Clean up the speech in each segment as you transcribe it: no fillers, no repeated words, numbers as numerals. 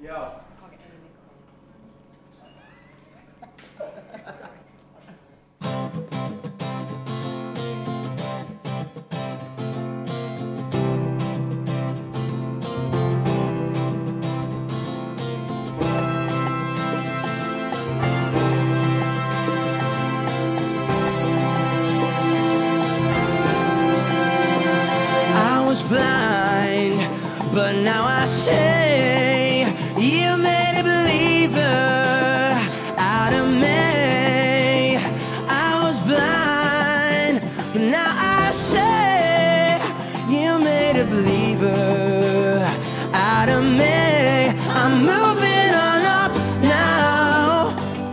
Blind, but now I say you made a believer out of me. I was blind, but now I say you made a believer out of me. I'm moving on up now,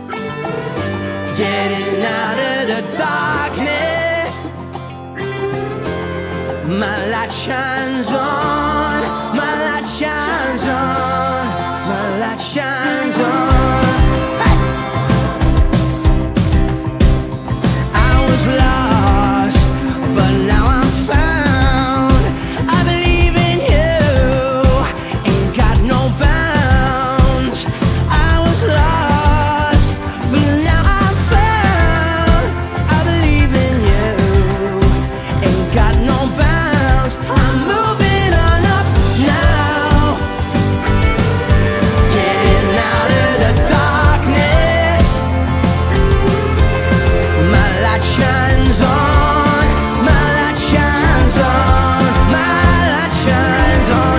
getting out of the darkness. My light shines on, my light shines on, my light shines on. Hey! I was lost, but now I'm found. I believe in you, ain't got no bounds. I was lost, but now I'm found. I believe in you, ain't got no bounds. I'm moving on up now, getting out of the darkness. My light shines on, my light shines on, my light shines on.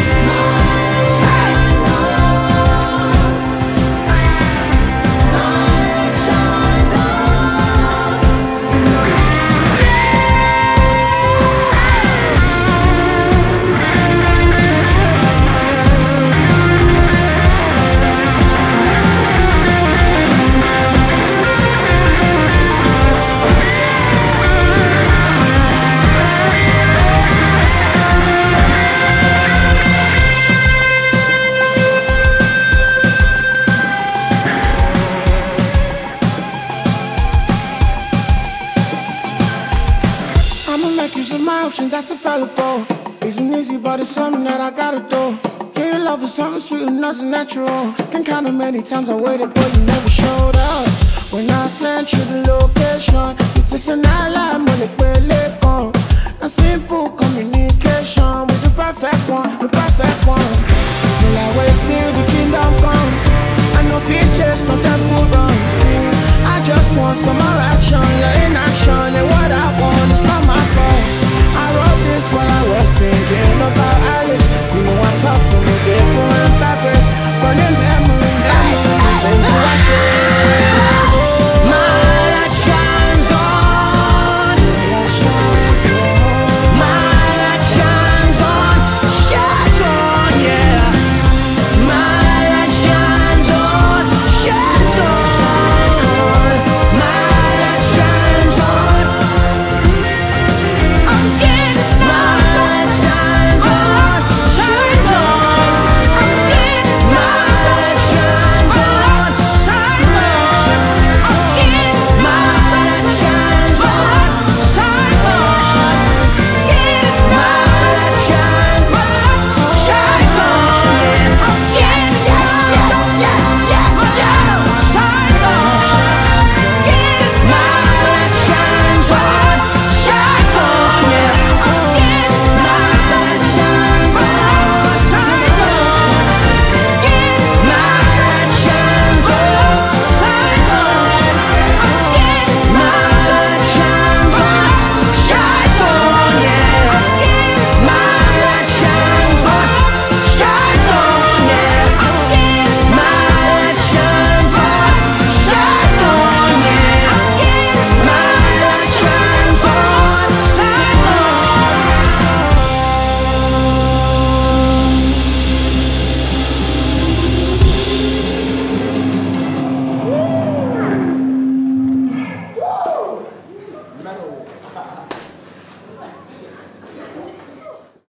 I'ma make use of my option, that's available. Isn't easy, but it's something that I gotta do. Yeah, your love is something sweet and nothing natural. Can count how many times I waited, but you never showed up. When I sent you the location, you just an ally, money, pay late on. A simple communication with the perfect one, the perfect